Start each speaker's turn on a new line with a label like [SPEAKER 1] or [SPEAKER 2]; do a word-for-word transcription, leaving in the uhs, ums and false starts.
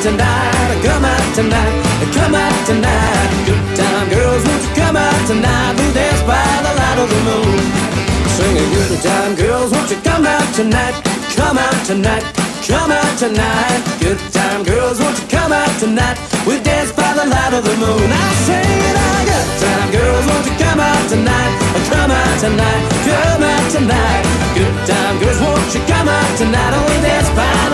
[SPEAKER 1] tonight, come out tonight, come out tonight. Good time girls, won't you come out tonight? We'll dance by the light of the moon. Singing good time girls, won't you come out tonight, come out tonight, come out tonight. Good time girls, won't you come out tonight? We'll dance by the light of the moon. I sing it all. Good time girls, won't you come out tonight, come out tonight, come out tonight. Good time girls, won't you come out tonight? Oh, we'll dance by